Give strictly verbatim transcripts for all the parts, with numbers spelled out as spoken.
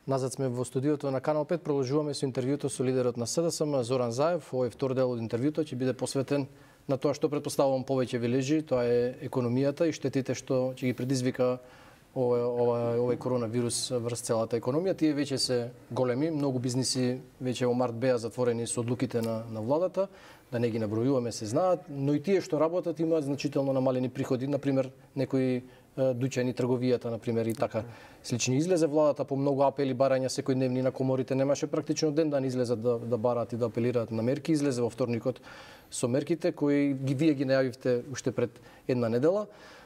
Назад сме во студиото на Канал пет, продолжуваме со интервјуто со лидерот на СДСМ Зоран Заев. Овој втор дел од интервјуто ќе биде посветен на тоа што претпоставувам повеќе вележи, тоа е економијата и штетите што ќе ги предизвика овој, овој, овој коронавирус врз целата економија. Тие веќе се големи, многу бизниси веќе во март беа затворени со одлуките на, на владата, да не ги набројуваме, се знаат, но и тие што работат имаат значително намалени приходи, например некои дуќани, трговијата, например, и така слични. Излезе владата по многу апели, барања секојдневни на коморите, немаше практично ден да не излезат да, да бараат и да апелираат на мерки. Излезе во вторникот со мерките кои ги вие ги најавивте уште пред една недела,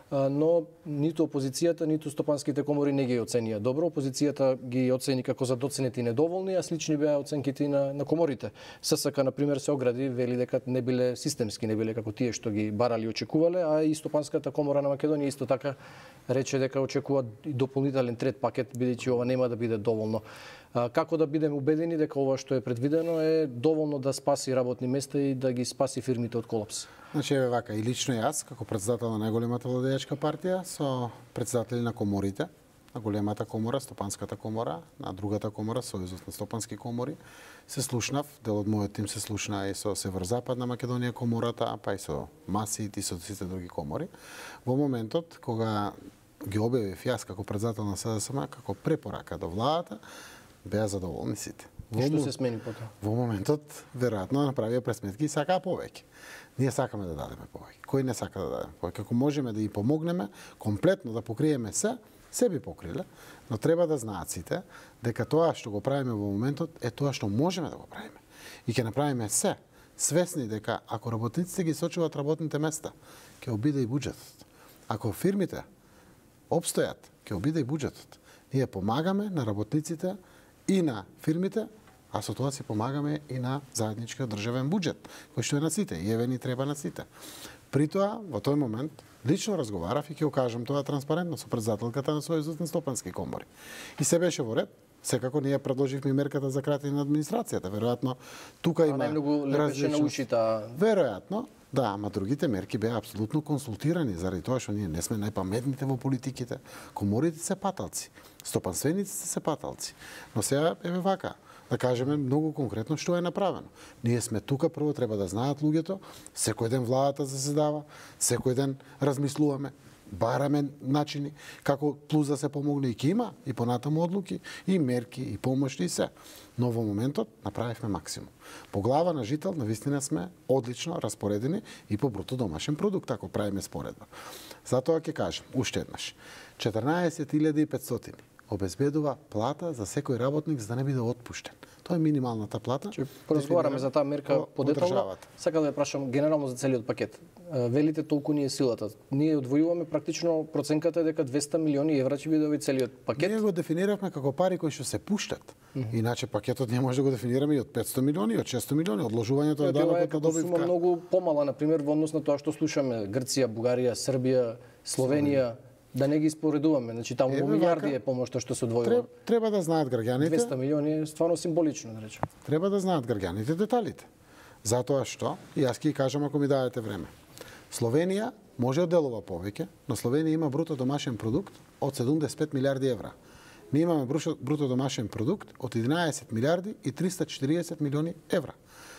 но ниту опозицијата, ниту стопанските комори не ги оценија добро. Опозицијата ги оцени како задоценети и недоволни, а слични беа оценките на, на коморите. ССК, например, се огради, вели дека не биле системски, не биле како тие што ги барали и очекувале, а и стопанската комора на Македонија исто така рече дека очекува и дополнителен трет пакет, бидејќи ова нема да биде доволно. Како да бидеме убедени дека ова што е предвидено е доволно да спаси работни места и да ги спаси фирмите од колапс? Значи, еве вака, и лично јас, како председател на најголемата владеачка партија, со председатели на коморите, на големата комора, Стопанската комора, на другата комора, Сојузот на стопански комори, се слушнав, дел од мојот тим се слушна и со Северозападна Македонија комората, па и со МАСИТ и со сите други комори. Во моментот, кога ги објавив јас како председател на СДСМ, како препорака до владата, беа задоволни сите. Во што се смени потоа? Во моментот, веројатно, направија пресметки и сакаа повеќе. Ние сакаме да дадеме повеќе. Кој не сака да дадеме повеќе? Како можеме да им помогнеме, комплетно да покриеме се, се би покриле, но треба да знаат сите дека тоа што го правиме во моментот е тоа што можеме да го правиме. И ќе направиме се, свесни дека ако работниците ги сочуваат работните места, ќе обиде и буџетот. Ако фирмите обстојат, ќе обиде и буџетот. Ние помагаме на работниците и на фирмите, а со тоа си помагаме и на заедничкиот државен буџет, кој што е на сите, и еве ни треба на сите. При тоа, во тој момент, лично разговарав и ќе кажам тоа транспарентно со председателката на Сојузот на стопански комори. И се беше во ред. Секако ние предложивме мерката за кратење на администрацијата. Веројатно тука има најмногу лепеше на ушите. Веројатно, да, ама другите мерки беа апсолутно консултирани, заради тоа што ние не сме најпаметните во политиките. Коморите се паталци, стопанствениците се паталци. Но сега еве вака, да кажеме многу конкретно што е направено. Ние сме тука, прво треба да знаат луѓето, секој ден владата заседава, секој ден размислуваме, бараме начини како плюс да се помогне и ќе има и понатаму одлуки, и мерки, и помоши и се. Но во моментот направивме максимум. По глава на жител навистина сме одлично распоредени и по бруто домашен продукт, ако правиме споредба. Затоа ќе кажам уште еднаш. четрнаесет илјади и петстотини обезбедува плата за секој работник за да не биде отпуштен. Тоа е минималната плата. Че поразговараме за таа мерка подетално. Сакам да ја прашам генерално за целиот пакет. Велите толку ни е силата. Ние одвојуваме практично проценката е дека двесте милиони евра ќе биде овој целиот пакет. Ние го дефиниравме како пари кои што се пуштат. Mm -hmm. Иначе пакетот ние може да го дефинираме и од петсто милиони, и од шестстотини милиони, одложувањето на данокот на добивка. Сума многу помала, например, во однос на тоа што слушаме Грција, Бугарија, Србија, Словенија. Да не ги споредуваме, значи таму во милиарди е помошта што се одвојува. Треба, треба да знаат граѓаните. двесте милиони е стварно символично, да речем. Треба да знаат граѓаните деталите. Затоа што, и јас ќе кажам ако ми дадете време. Словенија може да делува повеќе, но Словенија има бруто домашен продукт од седумдесет и пет милиарди евра. Ние имаме бруто домашен продукт од единаесет милиарди и триста и четириесет милиони евра.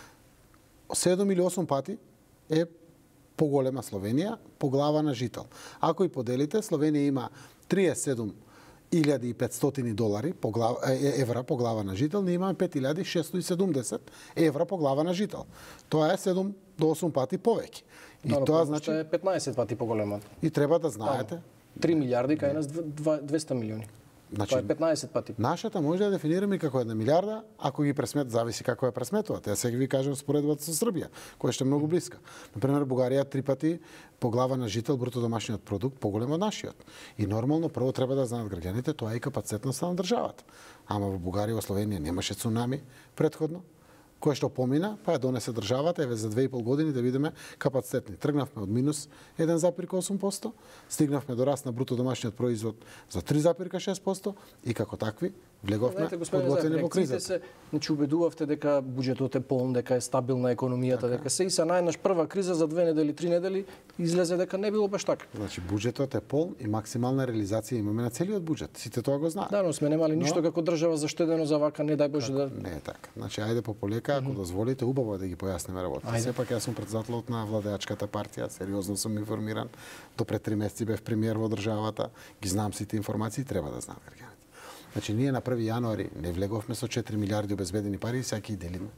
седум или осум пати е поголема Словенија по глава на жител. Ако и поделите, Словенија има триесет и седум илјади и петстотини долари по глава, евра по глава на жител, ние имаме пет илјади шестстотини и седумдесет евра по глава на жител. Тоа е седум до осум пати повеќе. И да, тоа значи е петнаесет пати поголема. И треба да знаете, три милиарди кај нас двесте милиони. Значи, тоа е петнаесет пати. Нашата може да дефинираме како една милиарда, ако ги пресмет, зависи како ја пресметувате. Ја сега ви кажам споредбата со Србија, која што е многу блиска. Например, Бугарија три пати по глава на жител бруто домашниот продукт поголем од нашиот. И нормално прво треба да знаат граѓаните, тоа е и капацитетноста на државата. Ама во Бугарија, во Словенија немаше цунами претходно, кој што помина, па ја донесе државата, еве за две и пол години да видиме капацитетни. Тргнавме од минус еден запир осум проценти, стигнавме до раст на бруто домашниот производ за три запир шест проценти и како такви Влеговме подготвени во кризата. Се, значи убедувавте дека буџетот е полн, дека е стабилна економијата, така. Дека се и са најнаш прва криза за две недели, три недели излезе дека не било баш така. Значи буџетот е полн и максимална реализација имаме на целиот буџет. Сите тоа го знаат. Да, но сме немали ништо но... како држава заштедено за вака, не дај Боже да... Не е така. Значи ајде по полека, ако mm -hmm. дозволите, убаво е да ги појасниме работите. Сепак јас сум претседателот на владеачката партија, сериозно сум информиран. До пред три месеци бев премиер во државата, ги знам сите информации, треба да знаат граѓаните. Значи, ние на први јануари не влеговме со четири милиарди обезбедени пари и сега ги делиме.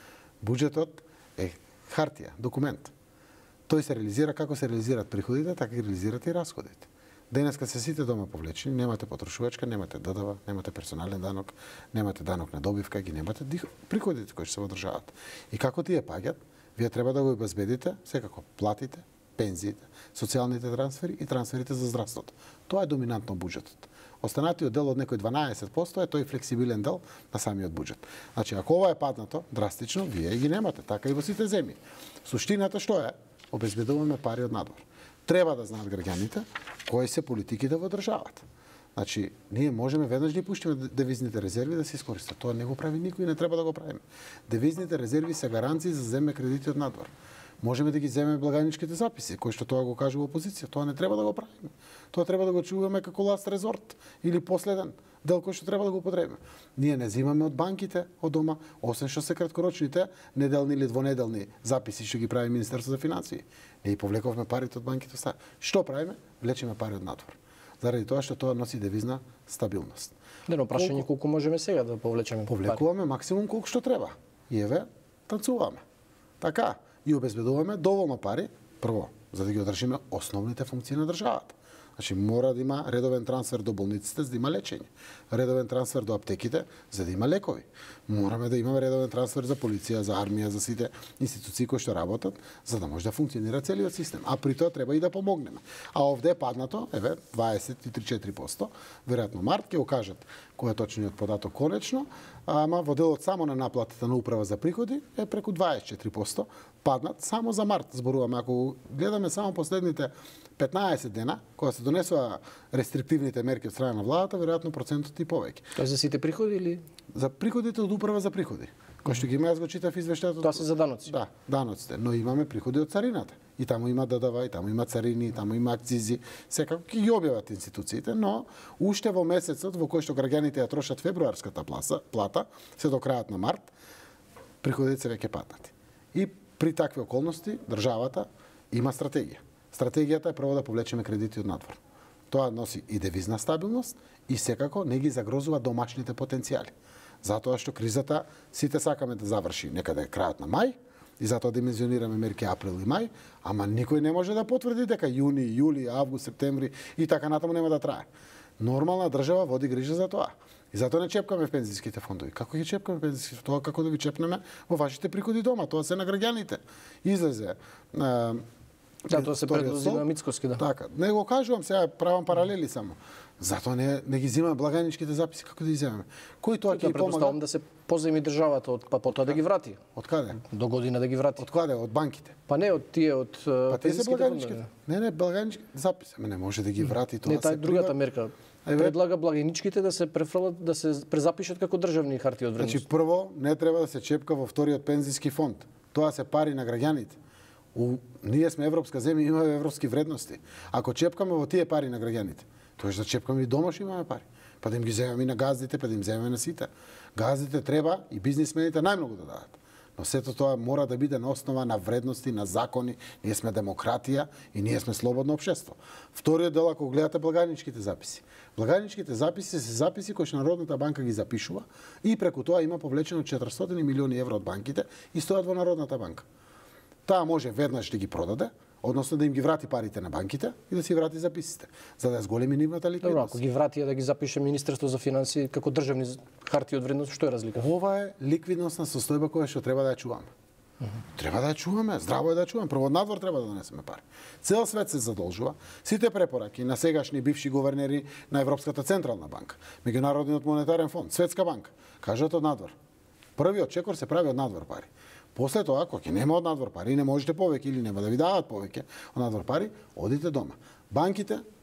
Буџетот е хартија, документ. Тој се реализира како се реализираат приходите, така и реализираат и расходите. Денеска се сите дома повлечени, немате потрошувачка, немате Д Д В, немате персонален данок, немате данок на добивка, ги немате приходите кои ќе се одржаваат. И како тие паѓат, вие треба да го обезбедите, секако платите, пензиите, социјалните трансфери и трансферите за здравството. Тоа е доминантно буџетот. Останатиот дел од некој дванаесет проценти е тој флексибилен дел на самиот буџет. Значи, ако ова е паднато драстично, вие ги немате, така и во сите земји. Суштината што е? Обезбедуваме пари од надвор. Треба да знаат граѓаните кои се политиките во државата. Значи, ние можеме веднаш да пуштиме девизните резерви да се искористат. Тоа не го прави никој и не треба да го правиме. Девизните резерви се гаранции за земе кредити од надвор. Можеме да ги земеме благајничките записи, кои што тоа го кажува опозиција. Тоа не треба да го правиме. Тоа треба да го чуваме како ласт резорт или последен дел кој што треба да го употребиме. Ние не земаме од банките, од дома, освен што се краткорочните, неделни или двонеделни записи што ги прави Министерство за финансии. Ние повлековме парите од банките. Што правиме? Влечеме пари од надвор. Заради тоа што тоа носи девизна стабилност. Не, но прашање колку можеме сега да повлечеме пари? Повлекуваме максимум колку што треба. И еве, танцуваме. Така, и обезбедуваме доволно пари, прво, за да ги одржиме основните функции на државата. Значи, мора да има редовен трансфер до болниците за да има лечење, редовен трансфер до аптеките за да има лекови. Мораме да имаме редовен трансфер за полиција, за армија, за сите институции кои што работат, за да може да функционира целиот систем. А при тоа треба и да помогнеме. А овде е паднато, еве, дваесет и три до четири проценти, веројатно март ќе го кажат кој е точниот податок конечно, ама во делот само на наплатата на управа за приходи е преку дваесет и четири проценти паднат само за март. Зборуваме, ако гледаме само последните петнаесет дена, кога се донесува рестриктивните мерки од страна на владата, веројатно процентот и повеќе. Тоа за сите приходи или за приходите од управа за приходи? Кој што ги има, јас го читав извештајот. Тоа се за даноци. Да, даноците, но имаме приходи од царината. И таму има Д Д В, и таму има царини, и таму има акцизи, секако ќе ги објават институциите, но уште во месецот во кој што граѓаните ја трошат февруарската плата, се до крајот на март, приходите се веќе паднати. И при такви околности државата има стратегија. Стратегијата е прво да повлечеме кредити од надвор. Тоа носи и девизна стабилност и секако не ги загрозува домашните потенцијали. Затоа што кризата сите сакаме да заврши некаде крајот на мај и затоа димензионираме мерки април и мај, ама никој не може да потврди дека јуни, јули, август, септември и така натаму нема да трае. Нормална држава води грижа за тоа. И затоа не чепкаме пензијските фондови. Како ги чепкаме пензијските? Тоа како да ви чепнеме во вашите приходи дома, тоа се на граѓаните. Излезе а, да, тоа се предузима Мицкоски, да. Така, не го кажувам сега, правам паралели само. Затоа не не ги земаме благајничките записи, како да ги земеме? Кој тоа ќе помага? Предпоставам да се поземи државата од па потоа да ги врати. Од каде? До година да ги врати. Од каде? Од банките. Па не од тие од па тие се благајничките. Не, не, благајничките записи, ме не може да ги врати тоа. Не, таа другата мерка. Предлага благајничките да се префрлат, да се презапишат како државни хартии од вредност. Значи прво не треба да се чепка во вториот пензијски фонд. Тоа се пари на граѓаните. У, ние сме европска земја, имаме европски вредности. Ако чепкаме во тие пари на граѓаните, тоа е да чепкаме и дома што имаме пари. Па да им ги земеме и на газдите, па да им земеме на сите. Газдите треба и бизнисмените најмногу да дадат. Но сето тоа мора да биде на основа на вредности, на закони. Ние сме демократија и ние сме слободно општество. Вториот дел, ако гледате благајничките записи. Благајничките записи се записи кои што Народната банка ги запишува и преку тоа има повлечено четиристотини милиони евро од банките и стојат во Народната банка. Таа може веднаш да ги продаде, односно да им ги врати парите на банките и да си врати записите, за да зголеми нивната ликвидност. Добро, ако ги врати да ги запише Министерство за финансии како државни хартии од вредност, што е разлика? Ова е ликвидносна состојба која што треба да ја чуваме. Uh -huh. Треба да ја чуваме, здраво е да ја чуваме. Прво од надвор треба да донесеме пари. Цел свет се задолжува. Сите препораки на сегашни бивши гувернери на Европската централна банка, Меѓународниот монетарен фонд, Светска банка, кажат од надвор. Првиот чекор се прави од надвор пари. После тоа, ако ќе нема од надвор пари, не можете повеќе или нема да ви дават повеќе од надвор пари, одите дома. Банките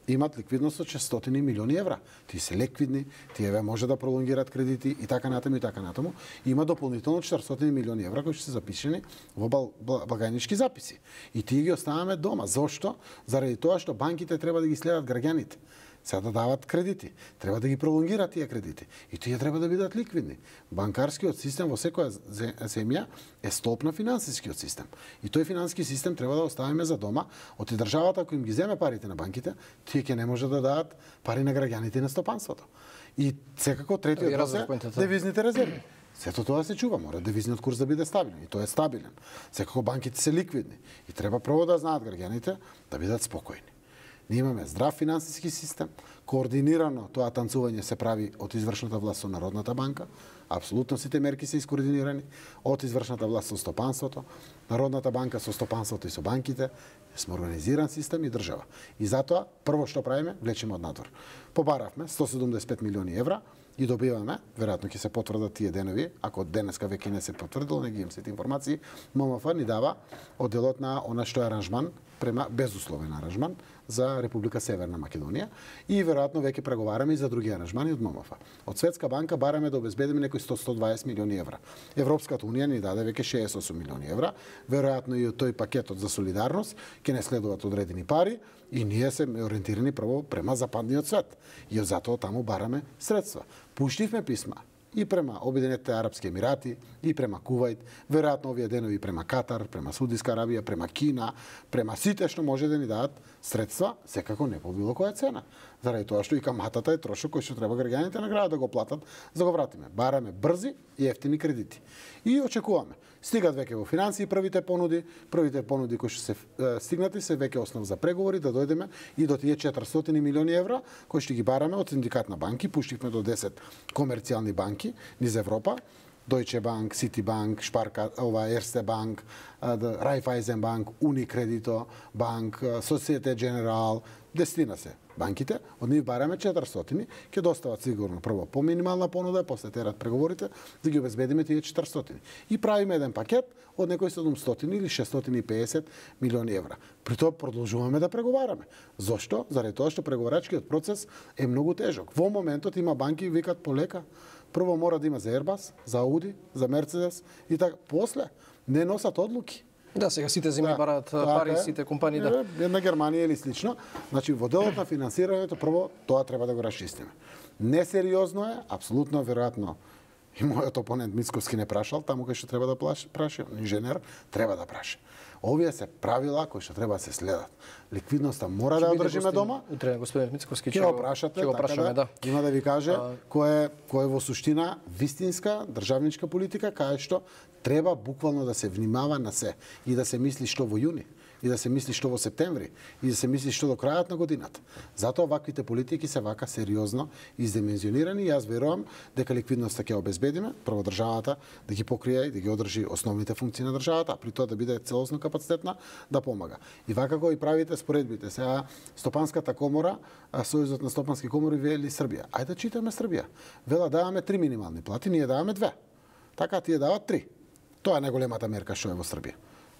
имат ликвидност од шестстотини милиони евра. Тие се ликвидни, тие може да пролонгираат кредити и така натаму и така натаму. Има дополнително четиристотини милиони евра кои се запишени во благајнички записи. И тие ги оставаме дома. Зошто? Заради тоа што банките треба да ги следат граѓаните. Сега да дават кредити. Треба да ги пролонгираат тие кредити. И тие треба да бидат ликвидни. Банкарскиот систем во секоја земја е столб на финансискиот систем. И тој финансиски систем треба да оставиме за дома. Оти државата, ако им ги земе парите на банките, тие ќе не може да дадат пари на граѓаните и на стопанството. И секако третиот въпрос е девизните резерви. Сето тоа се чува, мора девизниот курс да биде стабилен. И тоа е стабилен. Секако банките се ликвидни. И треба прво да знаат граѓаните да бидат спокојни. Ние имаме здрав финансиски систем, координирано тоа танцување се прави од извршната власт со Народната банка, апсолутно сите мерки се искоординирани, од извршната власт со стопанството, Народната банка со стопанството и со банките, сме организиран систем и држава. И затоа, прво што правиме, влечеме од надвор. Побаравме сто седумдесет и пет милиони евра и добиваме, веројатно ќе се потврдат тие денови, ако денеска веќе не се потврдило, не ги имам сите информации, ММФ ни дава одделот на она што е аранжман, према безусловен аранжман за Република Северна Македонија и веројатно веќе преговараме и за други аранжмани од ММФ. Од Светска банка бараме да обезбедиме некои сто до сто и дваесет милиони евра. Европската унија ни даде веќе шеесет и осум милиони евра, веројатно и од тој пакетот за солидарност ќе не следуваат одредени пари и ние се ориентирани прво према западниот свет. И од затоа таму бараме средства. Пуштивме писма и према Обединетите арапски емирати, и према Кувајт, веројатно овие денови према Катар, према Саудиска Арабија, према Кина, према сите што може да ни дадат средства, секако не по било која цена. Заради тоа што и каматата е трошок кој што треба граѓаните на градот да го платат, за да го вратиме. Бараме брзи и ефтини кредити. И очекуваме. Стигат веќе во финансии првите понуди, првите понуди кои што се е, стигнати се веќе основ за преговори да дојдеме и до тие четиристотини милиони евра кои што ги бараме од синдикат на банки, пуштивме до десет комерцијални банки низ Европа. Deutsche Bank, Citibank, Sparka, ова Erste Bank, Raiffeisen Bank, Unicredito Bank, Societe Generale, десетина се банките, од нив бараме четиристотини, ќе достават сигурно прво по минимална понуда, после терат преговорите, да ги обезбедиме тие четиристотини. И правиме еден пакет од некои седумстотини или шестстотини и педесет милиони евра. При тоа продолжуваме да преговараме. Зошто? Заради тоа што преговарачкиот процес е многу тежок. Во моментот има банки викат полека. Прво мора да има за Airbus, за Audi, за Mercedes и така. После не носат одлуки. Да, сега сите земји да, бараат пари, сите компании да. Една Германија или слично. Значи во делот на финансирањето прво тоа треба да го расчистиме. Несериозно е, апсолутно веројатно. И мојот опонент Мицковски не прашал, таму кај што треба да праши, инженер треба да праши. Овие се правила кои што треба да се следат. Ликвидноста мора да ја одржиме дома. Утре господин Мицковски ќе го прашате, го прашаме, да. Има да ви каже а... кој е кој е во суштина вистинска државничка политика, кај што треба буквално да се внимава на се и да се мисли што во јуни, и да се мисли што во септември, и да се мисли што до крајот на годината. Затоа ваквите политики се вака сериозно издимензионирани и јас верувам дека ликвидноста ќе обезбедиме, прво државата да ги покрие и да ги одржи основните функции на државата, а при тоа да биде целосно капацитетна да помага. И вака го и правите споредбите. Сега Стопанската комора, Сојузот на стопански комори вели Србија. Ајде да читаме Србија. Вела даваме три минимални плати, ние даваме две. Така тие дават три. Тоа е најголемата мерка што е во Србија.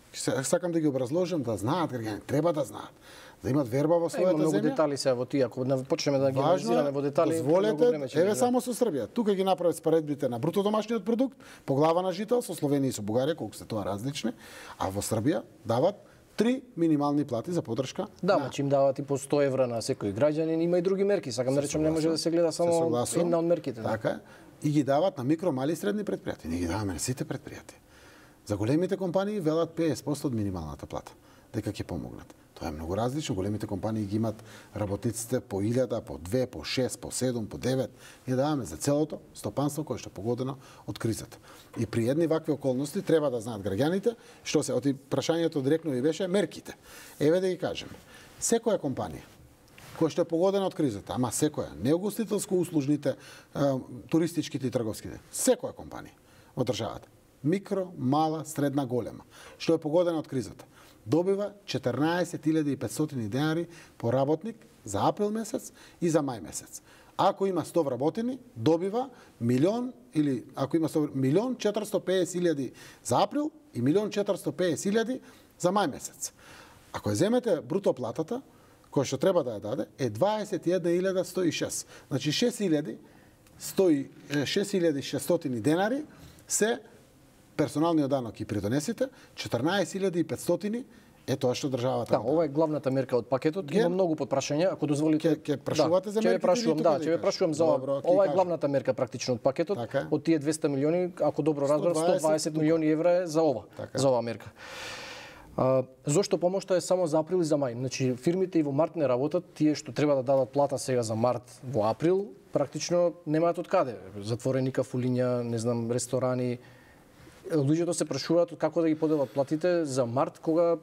Сакам да ги образложам да знаат граѓаните, треба да знаат, да имат верба во својата земја. Има многу детали се во тие, ако почнеме да ги анализираме во детали, дозволете, еве само со Србија. Тука ги направат споредбите на бруто домашниот продукт по глава на жител со Словенија и со Бугарија, колку се тоа различни, а во Србија дават три минимални плати за поддршка. Да, на... им дават и по сто евра на секој граѓанин, има и други мерки, сакам да речем, не може да се гледа само една од мерките. Така, и ги дават на микро, мали и средни предпријатија. Не ги даваме на сите предпријатија. За големите компании велат педесет проценти од минималната плата, дека ќе помогнат. Тоа е многу различно. Големите компании ги имат работниците по илјада, по две, по шест, по седум, по девет. Ние даваме за целото стопанство кое што е погодено од кризата. И при едни вакви околности треба да знаат граѓаните што се, оти прашањето директно ви беше мерките. Еве да ги кажеме. Секоја компанија која што е погодена од кризата, ама секоја, не угостителско услужните, туристичките и трговските, секоја компанија од државата, микро, мала, средна, голема, што е погодена од кризата, добива четрнаесет илјади и петстотини денари по работник за април месец и за мај месец. Ако има сто вработени, добива милион или ако има сто, милион четиристо и педесет илјади за април и милион четиристо и педесет илјади за мај месец. Ако ја земете бруто платата, која што треба да ја даде, е дваесет и една илјада сто и шест. Значи шест илјади и шестстотини денари се персоналниот данок и придонесите, четрнаесет илјади и петстотини е тоа што државата. Да, ова е главната мерка од пакетот. Ген... Има многу подпрашања, ако дозволите. Ќе прашувате да, за мерките? Ќе прашувам, да, ќе ве прашувам за ова. Ова е главната мерка практично од пакетот. Така. Од тие двесте милиони, ако добро разбрав, сто дваесет милиони евра е за ова, така. За оваа мерка. А, зошто помошта е само за април и за мај? Значи, фирмите и во март не работат, тие што треба да дадат плата сега за март во април, практично немаат од каде. Затворени кафулиња, не знам, ресторани. Луѓето се прашуваат како да ги поделат платите за март, кога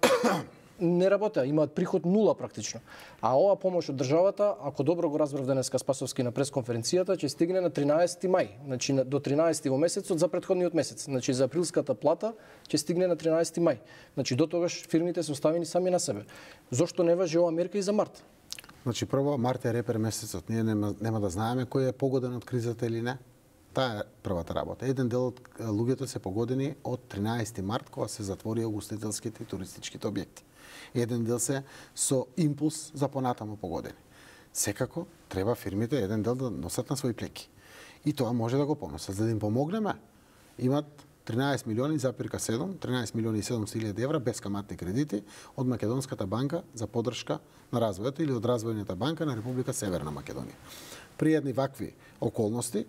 не работеа, имаат приход нула практично. А ова помош од државата, ако добро го разбрав денеска Спасовски на пресконференцијата, ќе стигне на тринаесети мај, значи до тринаесети во месецот за претходниот месец. Значи за априлската плата ќе стигне на тринаесети мај. Значи до тогаш фирмите се оставени сами на себе. Зошто не важи ова мерка и за март? Значи прво март е репер месецот. Ние нема, нема да знаеме кој е погоден од кризата или не. Таа е првата работа. Еден дел од луѓето се погодени од тринаесети март, кога се затвори угостителските и туристичките објекти. Еден дел се со импулс за понатаму погодени. Секако треба фирмите еден дел да носат на своји плеки. И тоа може да го поносат. За да им помогнеме, имат тринаесет милиони запирка седум, тринаесет милиони и седумстотини илјади евра бескаматни кредити од Македонската банка за поддршка на развојот или од Развојната банка на Република Северна Македонија. При едни вакви околности,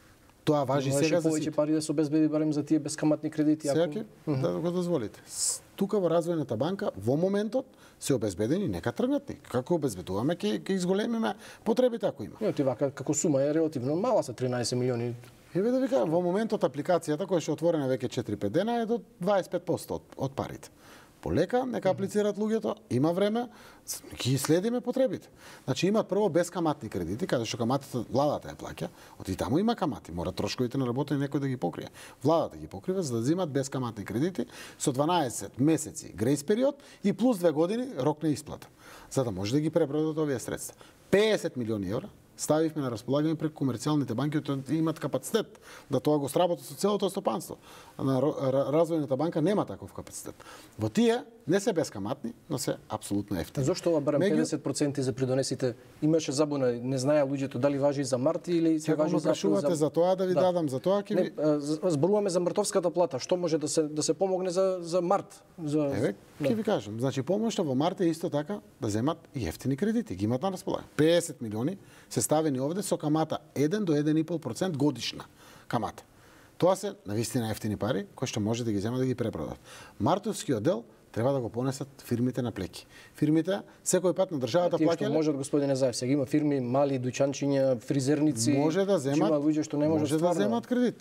тоа важи Може сега за повеќе пари да се обезбеди барем за тие бескаматни кредити. Сега ќе да го дозволите. Тука во Развојната банка во моментот се обезбедени, нека тргнат. Како обезбедуваме, ќе ќе изголемиме потребите ако има. Не, вака како сума е релативно мала, се тринаесет милиони. Еве да ви кажам, во моментот апликацијата која што е отворена веќе четири-пет дена е до дваесет и пет проценти од, од парите. Полека, нека аплицираат луѓето, има време, ги следиме потребите. Значи имаат прво бескаматни кредити, каде што каматите владата ја плаќа, оти таму има камати, мора трошковите на работење некој да ги покрие. Владата ги покрива за да земат бескаматни кредити со дванаесет месеци грејс период и плюс две години рок на исплата, за да може да ги препродадат овие средства. педесет милиони евра ставивме на располагање преку комерцијалните банки, кои имат капацитет да тоа го сработат со целото стопанство. На Развојната банка нема таков капацитет. Во тие не се бескаматни, но се апсолутно ефтини. Зошто ова барем педесет проценти за придонесите? Имаше забуна, не знаеа луѓето дали важи за март или се важи за април. За... за тоа да ви да. дадам, за тоа ќе ви... Зборуваме за мртовската плата. Што може да се да се помогне за за март? За... Еве, ќе да. ви кажам. Значи помошта во март е исто така да земат и ефтини кредити, ги имат на располагање. педесет милиони се ставени овде со камата еден до еден и пол процент годишна камата. Тоа се навистина ефтини пари кои што може да ги земат да ги препродат. Мартовскиот дел треба да го понесат фирмите на плеки. Фирмите секој пат на државата плаќале. Можат, господине Заев, сега има фирми, мали дуќанчиња, фризерници, може да земат, има луѓе што не може, може да земат кредит.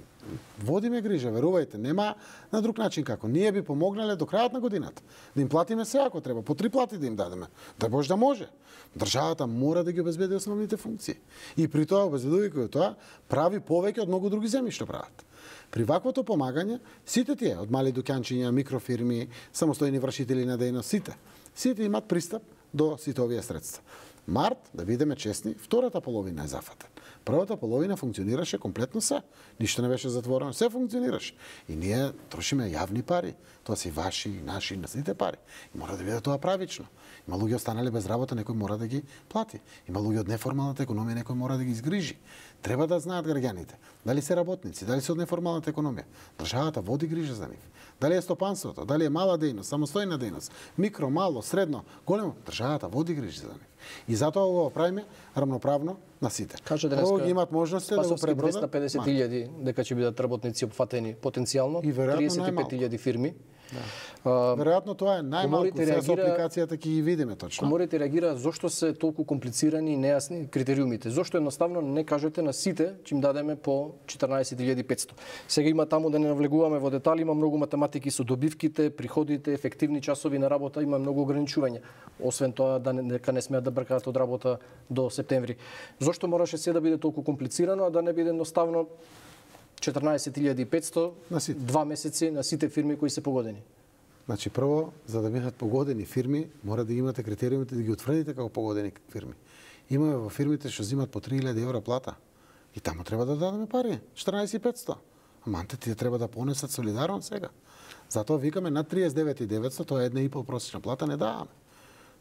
Водиме грижа, верувајте, нема на друг начин како. Ние би помогнале до крајот на годината. Да им платиме се ако треба, по три плати да им дадеме. Да може да може. Државата мора да ги обезбеди основните функции. И при тоа обезбедувајќи тоа прави повеќе од многу други земји што прават. При ваквото помагање, сите тие, од мали дуќанчиња, микрофирми, самостојни вршители на дејност, сите, сите имат пристап до сите овие средства. Март, да бидеме честни, втората половина е зафатен. Првата половина функционираше комплетно се. Ништо не беше затворено, се функционираше. И ние трошиме јавни пари. Тоа се ваши и наши, на сите пари. И мора да биде тоа правично. Има луѓе останале без работа, некој мора да ги плати. Има луѓе од неформалната економија, некој мора да ги изгрижи. Треба да знаат граѓаните дали се работници, дали се од неформалната економија. Државата води грижа за нив. Дали е стопанството, дали е мала дејност, самостојна дејност, микро, мало, средно, големо, државата води грижа за нив. И затоа го правиме рамноправно на сите. Кажа денеска, ги имат можности да го пребродат. двесте и педесет илјади дека ќе бидат работници опфатени потенцијално, триесет и пет илјади фирми. Да. А, веројатно тоа е најмалку, сега со апликацијата ќе ги видиме точно. Коморите реагира зошто се толку комплицирани и нејасни критериумите. Зошто едноставно не кажете на сите че им дадеме по четрнаесет илјади и петсто. Сега има таму да не навлегуваме во детали, има многу математики со добивките, приходите, ефективни часови на работа, има многу ограничувања. Освен тоа да не, дека не смеат да бркаат од работа до септември. Зошто мораше се да биде толку комплицирано, а да не биде едноставно четрнаесет илјади и петсто, два месеци на сите фирми кои се погодени? Значи, прво, за да бидат погодени фирми, мора да имате критериумите да ги утврдите како погодени фирми. Имаме во фирмите што земат по три илјади евра плата. И таму треба да дадеме пари, четрнаесет и петсто. Аманте тие треба да понесат солидарно сега. Затоа викаме над триесет и девет и деветсто, тоа е една и пол просечна плата, не даваме.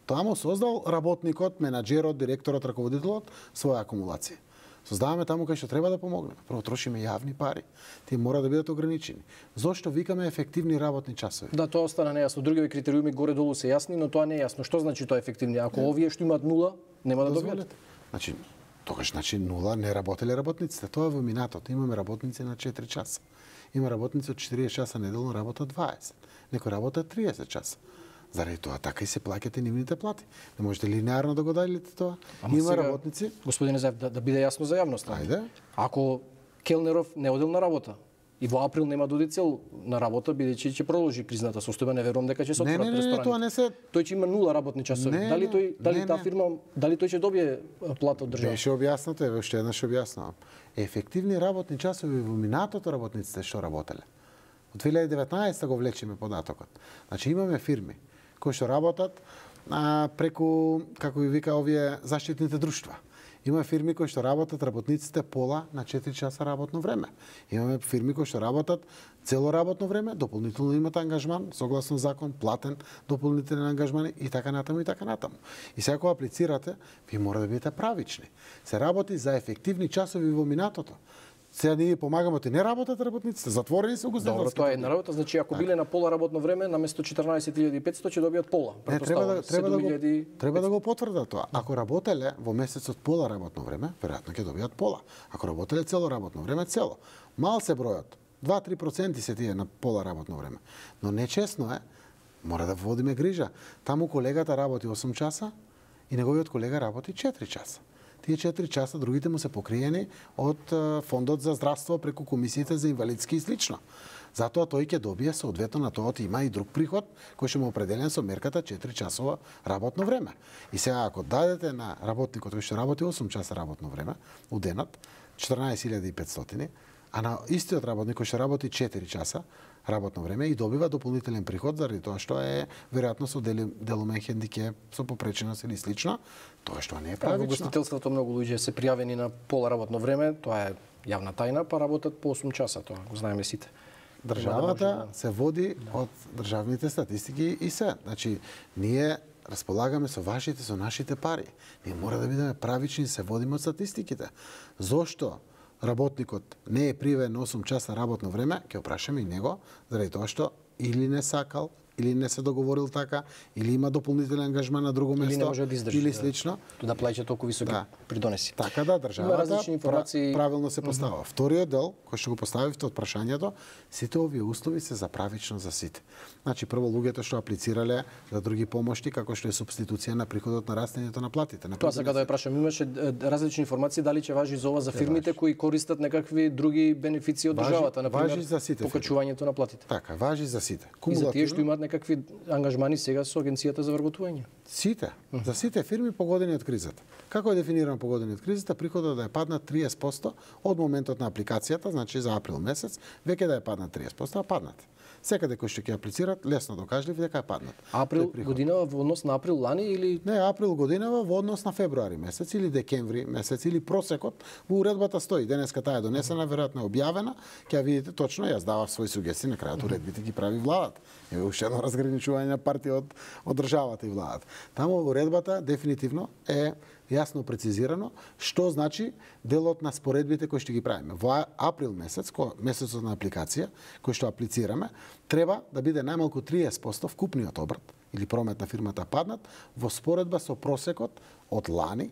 Тоа му создал работникот, менаџерот, директорот, раководителот своја акумулација. Создаваме таму кај што треба да помогнеме. Прво трошиме јавни пари. Тие мора да бидат ограничени. Зошто викаме ефективни работни часови? Да, тоа остана нејасно. Другите критериуми горе-долу се јасни, но тоа не е јасно. Што значи тоа ефективни? Ако не. Овие што имаат нула, нема да добијат. Значи, тогаш значи нула не работеле работниците. Тоа е во минатото. Имаме работници на четири часа. Има работници од четириесет часа неделно работат дваесет. Некои работат триесет часа. Заради тоа така и се плаќате нивните плати. Не можете линеарно да го делите тоа. Ама Има сега, работници. Господине Заев, да, да биде јасно за јавноста. Ајде. Ако Келнеров не одел на работа и во април нема да оди цел на работа, бидејќи ќе продолжи кризната состојба, не верувам дека ќе се Не, отворат не, не, ресторани. тоа не се Тој ќе има нула работни часови. Не, Дали тој, дали не, таа не. фирма, дали тој ќе добие плата од држава? Беше објаснато, еве уште еднаш објаснувам. Ефективни работни часови во минатото работниците што работеле. Од две илјади и деветнаесета го влечеме податокот. Значи имаме фирми кои што работат а, преку, како ви вика овие заштитните друштва. Има фирми кои што работат работниците пола на четири часа работно време. Имаме фирми кои што работат цело работно време, дополнително имат ангажман, согласно закон, платен дополнителен ангажман и така натаму и така натаму. И сега кога аплицирате, ви мора да бидете правични. Се работи за ефективни часови во минатото. Сега ние помагаме, ти не работат работниците, затворени се Добро, тоа е една работа, значи ако биле на пола работно време, наместо четрнаесет илјади и петстотини ќе добијат пола. Не, треба да, треба, да го, седум илјади и петстотини. треба да го потврдат тоа. Ако работеле во месецот пола работно време, веројатно ќе добијат пола. Ако работеле цело работно време, цело. Мал се бројат. два-три проценти се тие на пола работно време. Но нечесно е, мора да водиме грижа. Таму колегата работи осум часа и неговиот колега работи четири часа. Тие четири часа другите му се покриени од фондот за здравство преку комисиите за инвалидски и слично. Затоа тој ќе добие соодветно на тоа има и друг приход кој ќе му определен со мерката четири часова работно време. И сега ако дадете на работникот кој што работи осум часа работно време у денот четрнаесет илјади и петстотини, а на истиот работник кој што работи четири часа работно време и добива дополнителен приход заради тоа што е веројатно со делумен хендикеп, со попреченост или слично, тоа што не е правично. Во гостителството многу луѓе се пријавени на пола работно време, тоа е јавна тајна, па работат по осум часа, тоа го знаеме сите. Државата се води од државните статистики и се. Значи, ние располагаме со вашите, со нашите пари. Ние мора да бидеме правични, се водиме од статистиките. Зошто работникот не е приведен осум часа работно време, ќе опрашаме и него, заради тоа што или не сакал, или не се договорил така, или има дополнителен ангажман на друго место, или не може да издржи, или слично. Да, да плаќа толку високи да. придонеси. Така да, државата информации... правилно се постава. Mm -hmm. Вториот дел, кој што го поставивте од прашањето, сите овие услови се за правично за сите. Значи, прво луѓето што аплицирале за други помошти, како што е субституција на приходот на растењето на платите. На Тоа сега да ја прашам, имаше различни информации дали ќе важи за ова за фирмите кои користат некакви други бенефиции од државата, на пример, покачувањето на платите. Така, важи за сите. И за тие што имаат некакви ангажмани сега со агенцијата за вработување. Сите, за сите фирми погодени од кризата. Како е дефиниран погодени од кризата? Приходот да е паднат триесет проценти од моментот на апликацијата, значи за април месец, веќе да е паднат триесет проценти, а паднат. Секаде кои што ќе аплицират, лесно докажливи дека е паднат. Април годинава во однос на април лани или не, април годинава во однос на февруари месец или декември месец или просекот во уредбата стои. Денеска таа е донесена, веројатно е објавена, ќе ја видите точно, јас давав свои сугестии, на крајот уредбите ги прави владата. Еве уште едно разграничување на партија од од државата и владата. Таму во уредбата дефинитивно е јасно прецизирано што значи делот на споредбите кои што ги правиме. Во април месец, кој месецот на апликација, кој што аплицираме, треба да биде најмалку триесет проценти вкупниот обрт или промет на фирмата паднат во споредба со просекот од лани,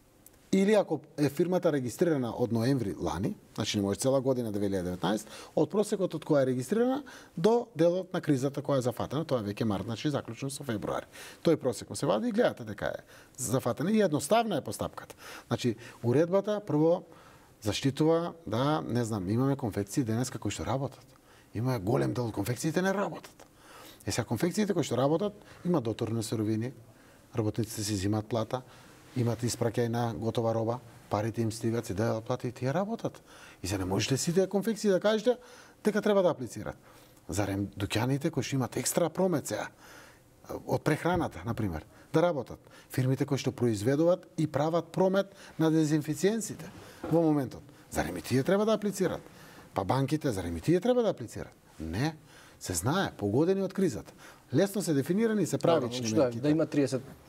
или ако е фирмата регистрирана од ноември лани, значи не може цела година две илјади и деветнаесета, од просекот од која е регистрирана до делот на кризата која е зафатена, тоа е веќе март, значи заклучно со февруари. Тој просек се вади и гледате дека е зафатена и едноставна е постапката. Значи уредбата прво заштитува да, не знам, имаме конфекции денеска кои што работат. Има голем дел од конфекциите не работат. Е сега конфекциите кои што работат имаат доторни суровини, работниците си земаат плата, имат испраќај на готова роба, парите им стигат, се дајат плати и тие работат. И се не можете сите конфекции да кажете дека треба да аплицират. Зарем дуќаните кои што имаат екстра промет сега, од прехраната, на пример, да работат. Фирмите кои што произведуваат и прават промет на дезинфициенците во моментот. Зарем и тие треба да аплицират. Па банките, зарем и тие треба да аплицират. Не, се знае, погодени од кризата. Лесно се дефинирани и се правични мерките. Да има триесет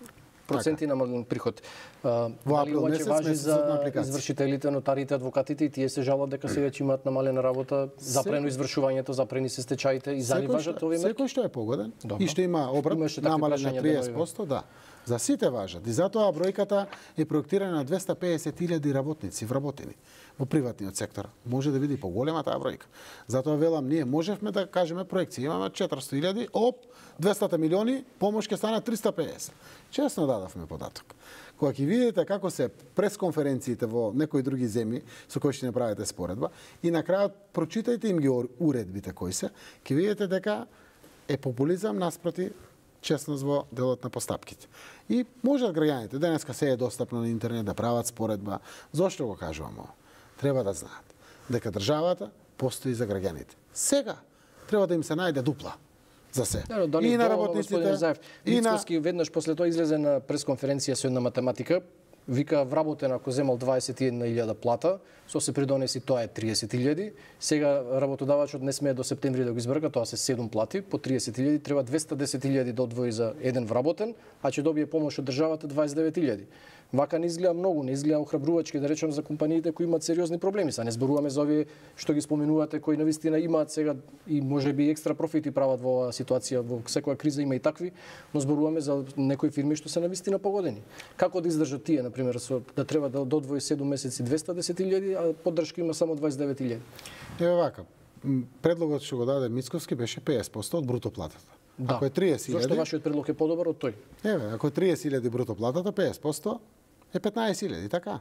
проценти намален приход. Во април месец важи за апликација. извршителите, нотарите, адвокатите и тие се жалат дека сега ќе имаат намалена работа, запрено извршувањето, запрени се стечаите и за нив важат овие мерки. Секој што е погоден Добро. и што има обрат намален на триесет проценти, да. За сите важат. И затоа бројката е проектирана на двеста педесет илјади работници вработени во приватниот сектор. Може да види поголема таа бројка. Затоа велам, ние можевме да кажеме проекција. Имаме четиристотини илјади, оп, двеста милиони, помош ќе стана триста педесет. Честно дадовме податок. Кога ќе видите како се пресконференциите во некои други земји со кои ќе не правите споредба и на крајот прочитајте им ги уредбите кои се, ќе видите дека е популизам наспроти честност во делот на постапките. И можат граѓаните, денеска се е достапно на интернет да прават споредба. Зошто го кажувам ово? Треба да знаат дека државата постои за граѓаните. Сега треба да им се најде дупла за се. Да, дали и на доволно, работниците, Заев. и на Мицкоски веднаш после тоа излезе на пресконференција со една математика, вика вработен ако земал дваесет и една илјада плата, со се придонеси тоа е триесет илјади. Сега работодавачот не смее до септември да го избрка, тоа се седум плати, по триесет илјади треба двеста десет илјади да одвои за еден вработен, а ќе добие помош од државата дваесет и девет илјади. Вака не изгледа многу, не изгледа охрабрувачки, да речем, за компаниите кои имаат сериозни проблеми. Са не зборуваме за овие што ги споменувате, кои навистина имаат сега и можеби екстра профити прават во оваа ситуација, во секоја криза има и такви, но зборуваме за некои фирми што се навистина погодени. Како да издржат тие, на пример, со да треба да додвои седум месеци двеста десет илјади, а поддршка има само дваесет и девет илјади. Еве вака, предлогот што го даде Мицковски беше педесет проценти од бруто платата. Да. Ако е триесет илјади... Зошто вашиот предлог е подобар од тој? Еве, ако е триесет илјади бруто платата, педесет проценти е петнаесет илјади, така?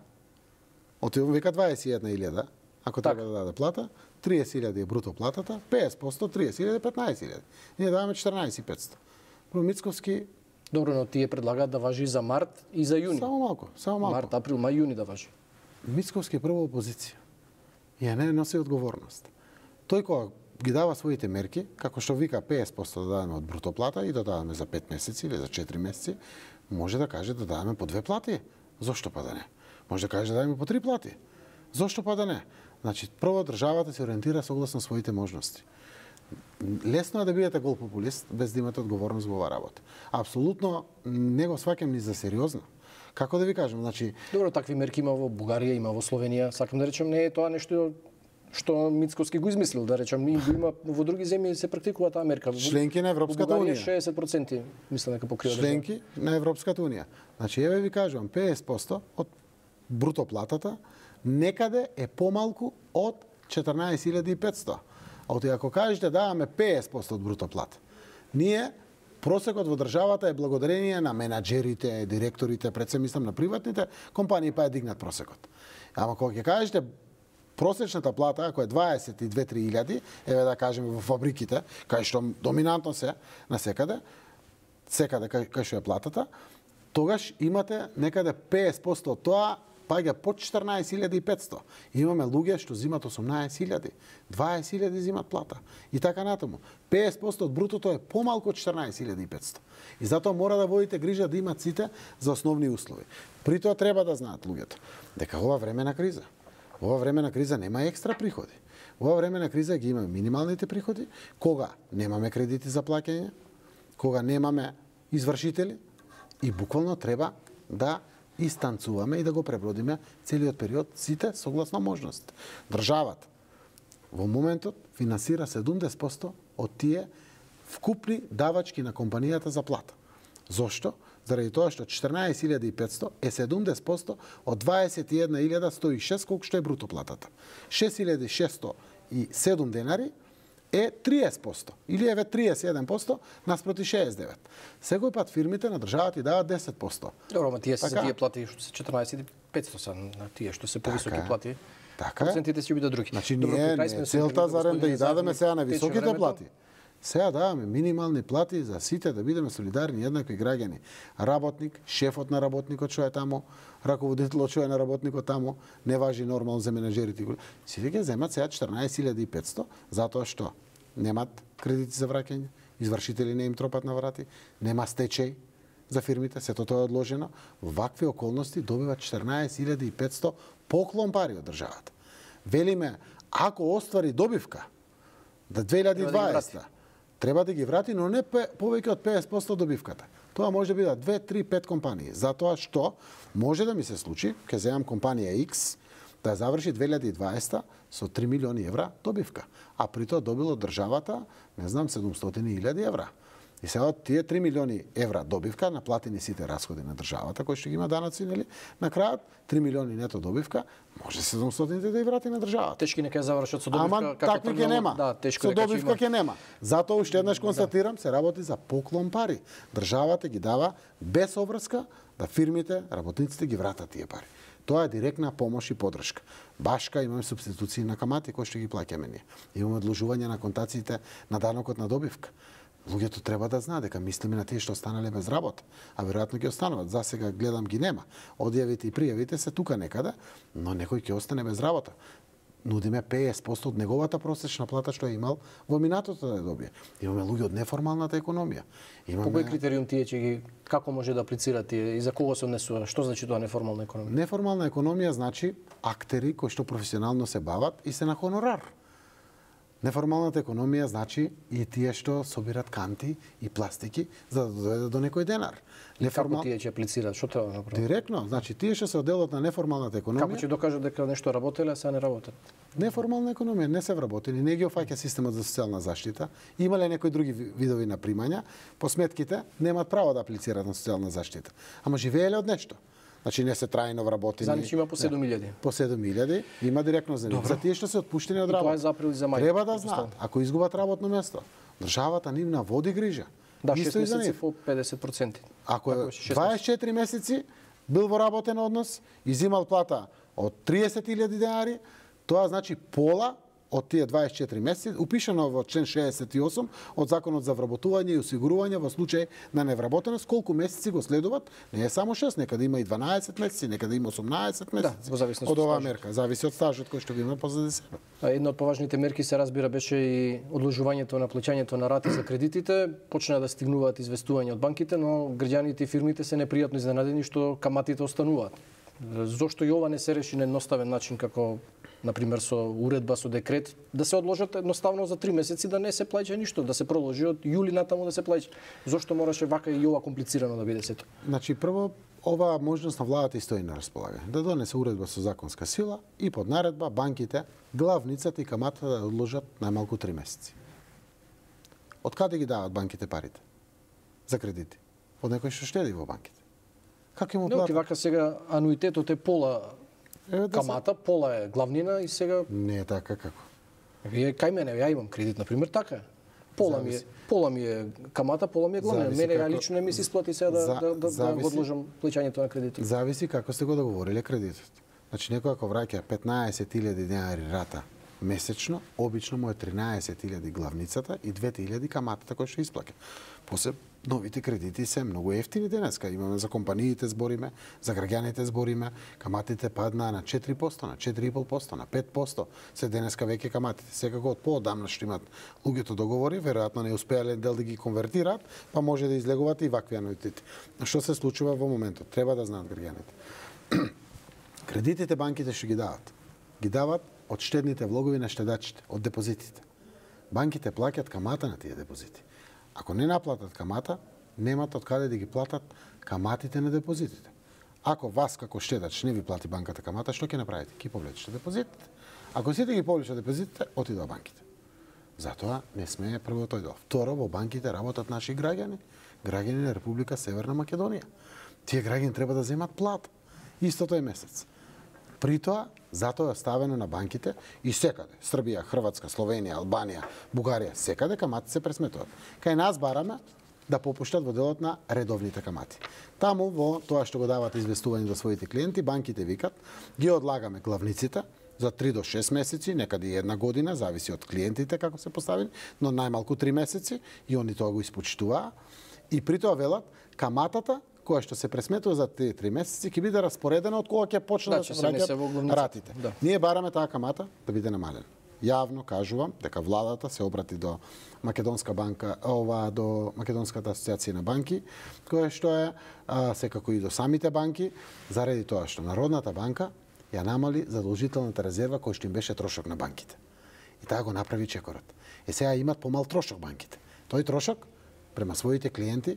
Отивам вика дваесет и една илјада, ако так. треба да даде плата, триесет илјади е бруто платата, педесет проценти триесет илјади, петнаесет илјади. Ние даваме четрнаесет и петстотини. Про Мицковски... Добро, но тие предлагаат да важи за март и за јуни. Само малку, само малку. Март, април, мај, јуни да важи. Мицковски е прво опозиција. Ја не носи одговорност. Тој кога ги дава своите мерки, како што вика педесет проценти да дадеме од бруто плата и да дадеме за пет месеци или за четири месеци, може да каже да дадеме по две плати. Зошто па да не? Може да каже да дадеме по три плати. Зошто па да не? Значи, прво државата се ориентира согласно своите можности. Лесно е да бидете гол популист без да имате одговорност во оваа работа. Апсолутно не го сваќам ни за сериозно. Како да ви кажам, значи... Добро, такви мерки има во Бугарија, има во Словенија. Сакам да речем, не е тоа нешто што Мицковски го измислил, да речем, и го има во други земји се практикува таа мерка. Членки на Европската унија. унија. шеесет проценти мислам дека покрива. Членки на Европската унија. Значи, еве ви кажувам, педесет проценти од бруто платата некаде е помалку од четрнаесет илјади и петстотини. А оти ако кажете даваме педесет проценти од бруто плата, ние просекот во државата е благодарение на менаџерите, директорите, пред се мислам на приватните компании, па е дигнат просекот. Ама кога ќе кажете просечната плата, ако е дваесет и две до три илјади, еве да кажеме во фабриките, кај што доминантно се на секаде, секаде кај, кај што е платата, тогаш имате некаде педесет проценти од тоа паѓа под четрнаесет илјади и петстотини. Имаме луѓе што зимат осумнаесет илјади, дваесет илјади зимат плата. И така натаму. педесет проценти од брутото е помалку од четрнаесет илјади и петстотини. И затоа мора да водите грижа да имат сите за основни услови. При тоа треба да знаат луѓето дека ова време на криза, ова време на криза нема екстра приходи. Ова време на криза ги имаме минималните приходи, кога немаме кредити за плаќање, кога немаме извршители и буквално треба да истанцуваме и да го пребродиме целиот период сите согласно можност. Државата во моментот финансира седумдесет проценти од тие вкупни давачки на компанијата за плата. Зошто? Заради тоа што четрнаесет илјади и петстотини е седумдесет проценти од дваесет и една илјада сто и шест колку што е бруто платата. шест илјади шестстотини и седум денари е триесет проценти или еве триесет и еден проценти наспроти шеесет и девет. Секој пат фирмите на државата ти даваат десет проценти. Добро, ама тие се Така. за тие плати што се четрнаесет и петстотини са на тие што се повисоки Така. плати. Така. Процентите ќе бидат други. Значи Добро, ние при крај не сме е со целта интервјуто, зарем да господин ги дадеме Заев, сега на тече високите времето. плати. Сега даваме минимални плати за сите да бидеме солидарни еднакви граѓани. Работник, шефот на работникот што е таму, раководителот што е на работникот таму, не важи нормално за менаџерите. Сите ќе земат сега четрнаесет илјади и петстотини затоа што немат кредити за враќање, извршители не им тропат на врати, нема стечај за фирмите, сето тоа е одложено. Во вакви околности добива четрнаесет илјади и петстотини поклон пари од државата. Велиме, ако оствари добивка до две илјади и дваесета, треба да ги врати, но не повеќе од педесет проценти од добивката. Тоа може да бидат две, три, пет компании. Затоа што може да ми се случи, ќе земам компанија X, да заврши две илјади и дваесета со три милиони евра добивка, а при тоа добило државата, не знам, седумстотини илјади евра. И сега тие три милиони евра добивка, наплатени сите расходи на државата, кои што ги има данъци, нели, на крајот три милиони нето добивка, може седумстотини да ја врати на државата. Тешки нека завршат со добивка. Ама такви ќе нема. Да, тешко со добивка ќе нема. Затоа уште еднаш констатирам, се работи за поклон пари. Државата ги дава без обврска да фирмите, работниците ги вратат тие пари. Тоа е директна помош и подршка. Башка имаме субституции на камати кои што ги плаќаме ние. Имаме одложување на контациите на данокот на добивка. Луѓето треба да знаат дека мислиме на тие што останале без работа, а веројатно ќе остануваат. За сега гледам ги нема. Одјавите и пријавите се тука некаде, но некој ќе остане без работа. Нудиме петдесет проценти од неговата просечна плата што е имал во минатото да ја добие. Имаме луѓе од неформалната економија. Имаме... По кој критериум тие ќе ги како може да аплицираат тие и за кого се однесува? Што значи тоа неформална економија? Неформална економија значи актери кои што професионално се бават и се на хонорар. Неформалната економија значи и тие што собират канти и пластики за да дојде до некој денар. Неформал... Како тие ќе аплицираат? Што треба да направат? Директно, значи тие што се од делот на неформалната економија. Како ќе докажат дека нешто работеле, а сега не работат? Неформална економија не се вработени, не ги офаќа системот за социјална заштита. Имале некои други видови на примања, по сметките немаат право да аплицираат на социјална заштита. Ама живееле од нешто. Значи не се трајно вработени. Значи има по седум илјади. По седум илјади има директно за нив. За тие што се отпуштени од работа. Тоа е за април и за мај. Треба да знаат, ако изгубат работно место, државата нивна води грижа. Да, шест месеци по педесет проценти. Ако е дваесет и четири месеци бил во работен однос и зимал плата од триесет илјади денари, тоа значи пола од тие дваесет и четири месеци, упишано во член шеесет и осум од Законот за вработување и осигурување во случај на невработеност, колку месеци го следуваат, не е само шест, некаде има и дванаесет месеци, некаде има осумнаесет месеци. Да, во зависност од оваа мерка, зависи од стажот кој што го има позади себе. Една од поважните мерки се разбира беше и одложувањето на плаќањето на рати за кредитите. Почна да стигнуваат известувања од банките, но граѓаните и фирмите се непријатно изненадени што каматите остануваат. Зошто и ова не се реши на едноставен начин како например со уредба, со декрет, да се одложат едноставно за три месеци да не се плаќа ништо, да се продолжи од јули натаму да се плаќа. Зошто мораше вака и ова комплицирано да биде сето? Значи прво оваа можност на владата и стои на располагање. Да донесе уредба со законска сила и под наредба банките главницата и каматата да одложат најмалку три месеци. Од каде ги дават банките парите за кредити? Од некој што штеди во банките. Како му платат? Не, вака сега ануитетот е пола Еве да камата, се... пола е главнина и сега... Не е така како. Вие кај мене, ја имам кредит, например, така е. Пола ми е, пола ми е камата, пола ми е главнина. Зависи Мене како... лично не ми се исплати сега да, За... да, да, зависи... да одложам плаќањето на кредитот. Зависи како сте го договориле кредитот. Значи некој ако враќа петнаесет илјади денари рата месечно, обично му е тринаесет илјади главницата и две илјади каматата која што исплаќа. После новите кредити се многу ефтини денеска. Имаме за компаниите збориме, за граѓаните збориме, каматите паднаа на четири проценти, на четири и пол проценти, на пет проценти. Се денеска веќе каматите. Секако од поодамна што имат луѓето договори, веројатно не успеале дел да ги конвертираат, па може да излегуваат и вакви ануитети. Што се случува во моментот? Треба да знаат граѓаните. Кредитите банките што ги дават, ги дават од штедните влогови на штедачите, од депозитите. Банките плаќаат камата на тие депозити. Ако не наплатат камата, немат од каде да ги платат каматите на депозитите. Ако вас како штедач не ви плати банката камата, што ќе направите? Ќе повлечете депозитите. Ако сите ги повлечат депозитите, отидува банките. Затоа не смее прво тој дел. Второ, во банките работат наши граѓани, граѓани на Република Северна Македонија. Тие граѓани треба да земат плата исто тој месец. При тоа, затоа е ставено на банките и секаде, Србија, Хрватска, Словенија, Албанија, Бугарија, секаде камати се пресметуваат. Кај нас бараме да попуштат во делот на редовните камати. Таму во тоа што го дават известување до своите клиенти, банките викат, ги одлагаме главниците за три до шест месеци, некаде и една година, зависи од клиентите како се поставени, но најмалку три месеци и они тоа го испочитуваа. И при тоа велат, каматата која што се пресметува за тие три месеци ќе биде распоредена од кога ќе почне да, да се враќаат ратите. Да. Ние бараме таа камата да биде намалена. Јавно кажувам дека владата се обрати до Македонска банка, ова до Македонската асоциација на банки, која што е а, секако и до самите банки, заради тоа што Народната банка ја намали задолжителната резерва која што им беше трошок на банките. И таа го направи чекорот. Е сега имат помал трошок банките. Тој трошок према своите клиенти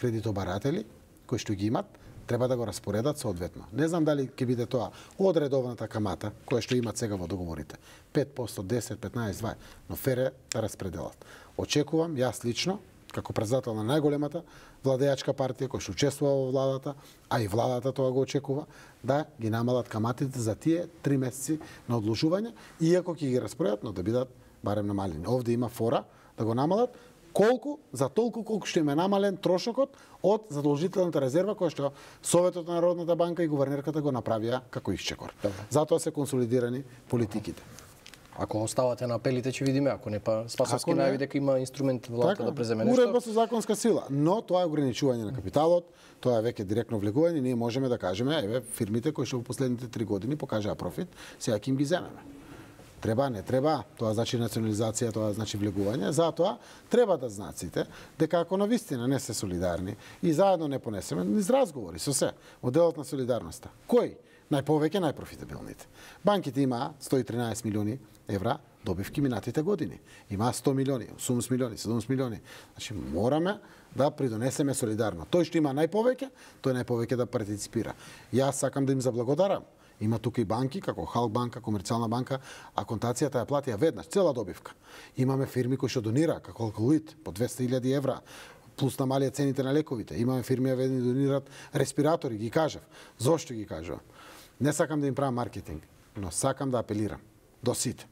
кредитобаратели кои што ги имат, треба да го распоредат соодветно. Не знам дали ќе биде тоа од редовната камата која што имат сега во договорите, пет проценти, десет, петнаесет, дваесет, но фере да распределат. Очекувам јас лично како председател на најголемата владеачка партија која што учествува во владата, а и владата тоа го очекува, да ги намалат каматите за тие три месеци на одложување, иако ќе ги распоредат, но да бидат барем намалени. Овде има фора да го намалат колку за толку колку што им е намален трошокот од задолжителната резерва која што Советот на Народната банка и гувернерката го направија како исчекор. Затоа се консолидирани политиките. Ако оставате на апелите, ќе видиме, ако не па Спасовски најави дека има инструмент владата така, да преземе нешто. Уредба со законска сила, но тоа е ограничување на капиталот, тоа е веќе директно влегување, ние можеме да кажеме, еве фирмите кои што во последните три години покажаа профит, сега ќе им ги земеме. Треба, не треба, тоа значи национализација, тоа значи влегување, затоа треба да знаат сите дека ако навистина не се солидарни и заедно не понесеме низ разговори со се, моделот на солидарноста. Кој најповеќе најпрофитабилните? Банките имаа сто и тринаесет милиони евра добивки минатите години. Имаа сто милиони, осумдесет милиони, седумдесет милиони. Значи мораме да придонесеме солидарно. Тој што има најповеќе, тој најповеќе да партиципира. Јас сакам да им заблагодарам. Има тука и банки, како Халк банка, Комерцијална банка, а контацијата ја платија веднаш, цела добивка. Имаме фирми кои што донира, како Алколит, по двесте илјади евра, плюс намалија цените на лековите. Имаме фирми ја донират респиратори, ги кажав. Зошто ги кажувам? Не сакам да им правам маркетинг, но сакам да апелирам до сите.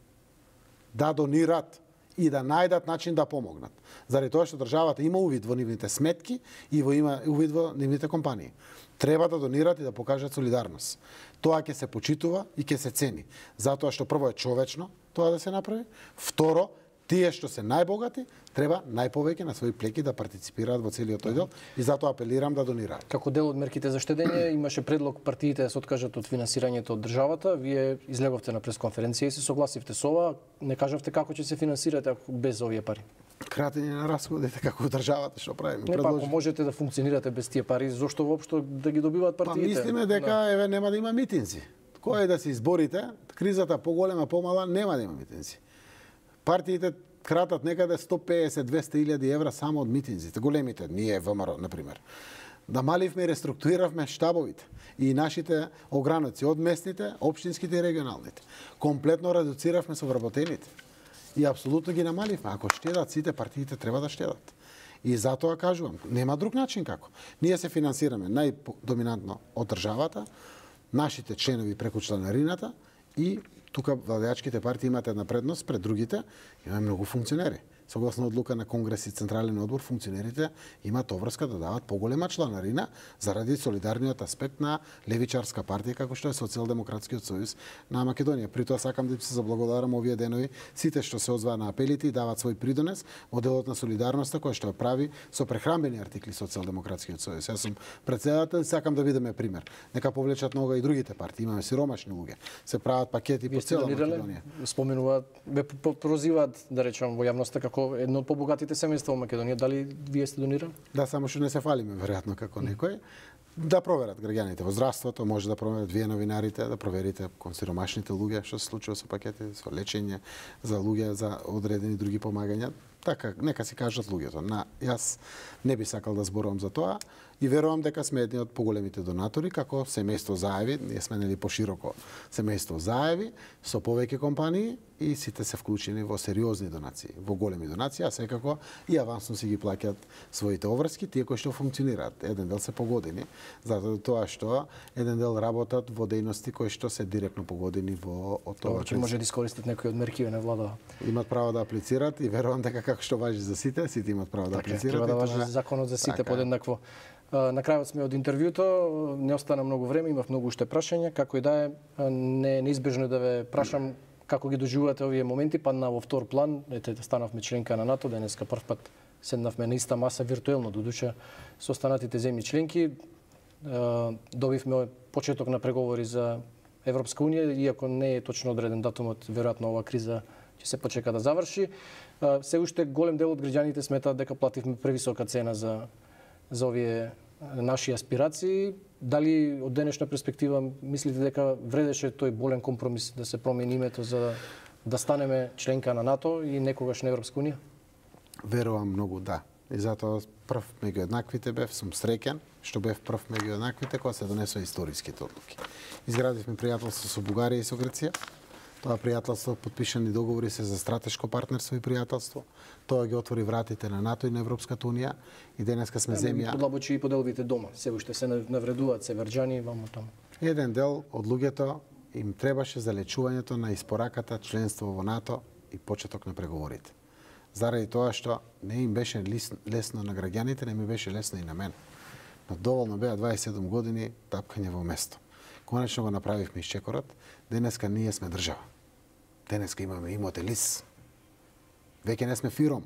Да донират и да најдат начин да помогнат. Заради тоа што државата има увид во нивните сметки и во има увид во нивните компании. Треба да донират и да покажат солидарност. Тоа ќе се почитува и ќе се цени. Затоа што прво е човечно тоа да се направи, второ, тие што се најбогати треба најповеќе на своји плеки да партиципираат во целиот тој дел и затоа апелирам да донираат. Како дел од мерките за штедење имаше предлог партиите да се откажат од финансирањето од државата. Вие излеговте на пресконференција и се согласивте со ова. Не кажавте како ќе се финансирате без овие пари. Кратење на расходите како државата што правиме. Не, па, ако можете да функционирате без тие пари, зошто воопшто да ги добиваат партиите? Па мислиме дека да. еве нема да има митинзи. Кој е да се изборите, кризата поголема, помала, нема да има митинзи. Партиите кратат некаде сто песет до двесте илјади евра само од митинзите, големите, ние ВМРО, например. Да маливме и реструктуриравме штабовите и нашите ограници од местните, општинските и регионалните. Комплетно редуциравме со вработените. И апсолутно ги намаливме. Ако штедат сите, партиите треба да штедат. И затоа кажувам, нема друг начин како. Ние се финансираме најдоминантно од државата, нашите членови преку чланарината и тука владеачките партии имаат една предност пред другите, имаме многу функционери. Согласно одлука на Конгрес и Централен одбор, функционерите имаат обврска да дават поголема чланарина заради солидарниот аспект на левичарска партија како што е Социјалдемократскиот сојуз на Македонија. При тоа сакам да им се заблагодарам овие денови сите што се озваа на апелите и дават свој придонес во делот на солидарноста која што ја прави со прехрамбени артикли Социјалдемократскиот сојуз. Јас сум председател и сакам да бидеме пример. Нека повлечат нога и другите партии. Имаме сиромашни луѓе. Се прават пакети по цела Македонија. Споменуваат, бе прозиваат, да речам, во јавноста како едно од побогатите семејства во Македонија. Дали вие сте донирали? Да, само што не се фалиме веројатно како некој. Да проверат граѓаните во здравството, може да проверат вие новинарите, да проверите кон сиромашните луѓе што се случува со пакети, со лечење за луѓе за одредени други помагања. Така, нека си кажат луѓето. На, јас не би сакал да зборувам за тоа и верувам дека сме едни од поголемите донатори, како семејство Заеви, ние сме нели пошироко семејство Заеви, со повеќе компании и сите се вклучени во сериозни донации, во големи донации, а секако и авансно си ги плаќаат своите обврски, тие кои што функционираат. Еден дел се погодени, затоа тоа што еден дел работат во дејности кои што се директно погодени во од тоа. Тоа може да искористат некои од меркиве на влада. Имат право да аплицираат и верувам дека како што важи за сите, сите имат право да така, аплицираат. Треба да важи законот за сите така подеднакво. На крајот сме од интервјуто, не остана многу време, имав многу уште прашања, како и да е, не е неизбежно да ве прашам како ги доживувате овие моменти, па на во втор план, ете станавме членка на НАТО, денеска прв пат седнавме на иста маса виртуелно, додуша со останатите земји членки, добивме почеток на преговори за Европска унија, иако не е точно одреден датумот, веројатно ова криза ќе се почека да заврши. Се уште голем дел од граѓаните сметаат дека плативме превисока цена за за овие наши аспирации. Дали од денешна перспектива мислите дека вредеше тој болен компромис да се промени името за да станеме членка на НАТО и некогаш на Европска унија? Верувам многу да. И затоа прв меѓу еднаквите бев, сум среќен што бев прв меѓу еднаквите кога се донесоа историските одлуки. Изградивме пријателство со Бугарија и со Грција. Тоа пријателство, подпишани договори се за стратешко партнерство и пријателство. Тоа ги отвори вратите на НАТО и на Европската унија и денеска сме земја. Подлабочи и поделбите дома, се уште се навредуваат северџани ваму таму. Еден дел од луѓето им требаше за лечувањето на испораката членство во НАТО и почеток на преговорите. Заради тоа што не им беше лесно на граѓаните, не ми беше лесно и на мен. Но доволно беа дваесет и седум години тапкање во место. Конечно го направивме исчекорот. Денеска ние сме држава. Денеска имаме имоте лис. Веќе не сме фиром.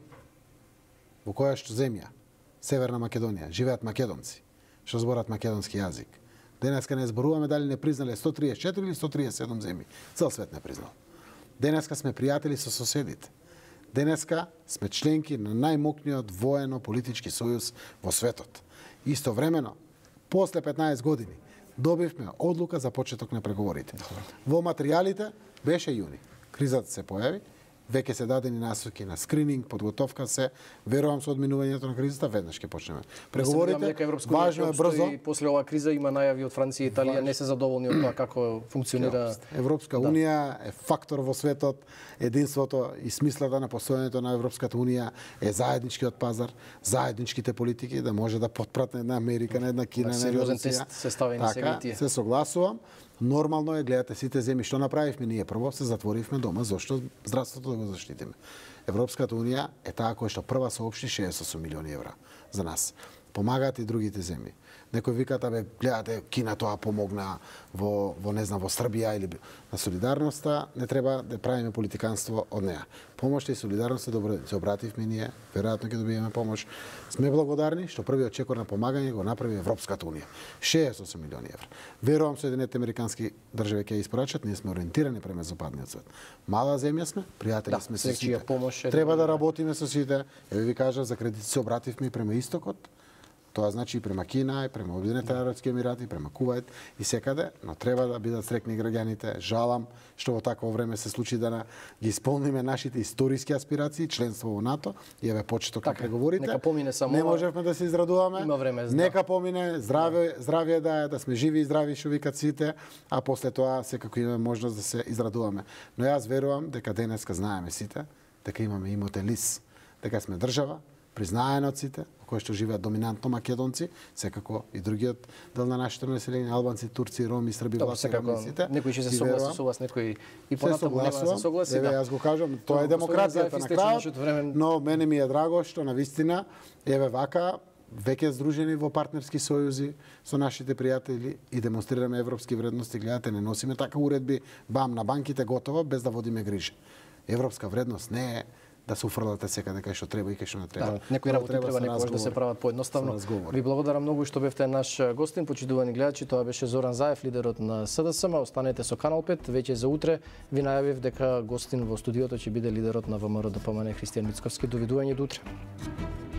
Во која што земја, Северна Македонија, живеат македонци, што зборат македонски јазик. Денеска не зборуваме дали не признале сто триесет и четири или сто триесет и седум земји. Цел свет не признал. Денеска сме пријатели со соседите. Денеска сме членки на најмокниот воено-политички сојуз во светот. Истовремено, после петнаесет години, добивме одлука за почеток на преговорите. Во материјалите беше јуни. Кризата се појави, веќе се дадени насоки на скрининг, подготовка се, верувам со одминувањето на кризата веднаш ќе почнеме. Преговорите, важно е брзо. И после оваа криза има најави од Франција и Италија, не се задоволни од тоа како функционира. Европска унија е фактор во светот, единството и смислата на постојањето на Европската унија е заедничкиот пазар, заедничките политики да може да потпратне една Америка, на една Кина, на една Русија. Се ставени сега и тие. Се согласувам. Нормално е, гледате сите земји што направивме ние прво, се затворивме дома, зашто здравството да го заштитиме. Европската унија е таа која што прва соопшти шеесет и осум милиони евра за нас. Помагаат и другите земји. Некој викат, абе, гледате, Кина тоа помогна во, во не знам, во Србија или на солидарноста, не треба да правиме политиканство од неа. Помошта и солидарноста добро се обративме ние, веројатно ќе добиеме помош. Сме благодарни што првиот чекор на помагање го направи Европската унија. шеесет и осум милиони евра. Верувам Соединетите американски држави ќе испорачат, ние сме ориентирани према западниот свет. Мала земја сме, пријатели да, сме со сите. Помош е треба да работиме со сите. Еве ви кажав за кредити се обративме према истокот. Тоа значи и према Кина, и према Обединетите арапски емирати, према Кувајт и секаде, но треба да бидат срекни граѓаните. Жалам што во такво време се случи да ги исполниме нашите историски аспирации, членство во НАТО и еве почеток на преговорите. Нека помине само. Не можевме да се израдуваме. Има време. Нека помине, здраве, здравје да е, да сме живи и здрави што викат сите, а после тоа секако имаме можност да се израдуваме. Но јас верувам дека денеска знаеме сите дека имаме имоте лис, дека сме држава признаена од сите, во кој што живеат доминантно македонци, секако и другиот дел на нашето население, албанци, турци, роми, срби, власти, сите. Некои ќе се согласи со вас, некои и понатаму нема да се согласи. Еве, јас го кажам, тоа е демократијата на крајот, но мене ми е драго што на вистина, еве вака, веќе здружени во партнерски сојузи со нашите пријатели и демонстрираме европски вредности, гледате, не носиме така уредби, бам, на банките готово, без да водиме грижа. Европска вредност не е да се уфрлате секаде кај што треба и кај што не треба. Да, некои работи треба, треба некогаш да се прават поедноставно. Ви благодарам многу што бевте наш гостин, почитувани гледачи. Тоа беше Зоран Заев, лидерот на СДСМ. Останете со Канал пет. Веќе за утре ви најавив дека гостин во студиото ќе биде лидерот на ВМРО ДПМН Христијан Мицковски. Довидување до утре.